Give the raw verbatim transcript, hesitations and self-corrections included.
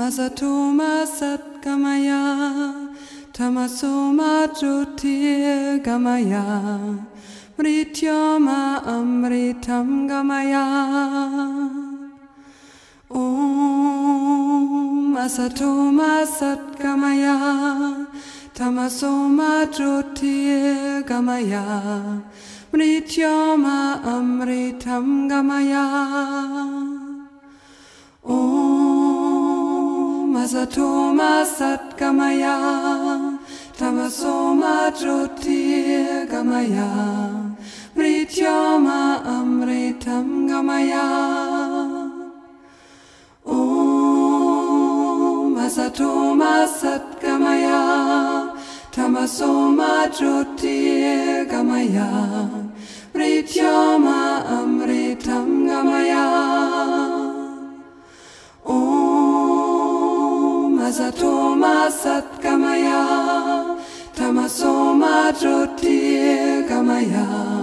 Asato ma Sat Gamaya, Tamaso ma Jyotir Gamaya, Mrityo ma Amritam Gamaya. Om Asato ma Sat Gamaya, Tamaso ma Jyotir Gamaya, Mrityo ma Amritam Gamaya. Om Asato ma Sat Gamaya, Tamaso ma Jyotir Gamaya, Mrityo ma Amritam Gamaya. Om Asato ma Sat Gamaya, Tamaso ma Jyotir Gamaya, Mrityo ma Amritam Gamaya. Om Asato ma Sat Gamaya, Tamaso ma Jyotir Gamaya,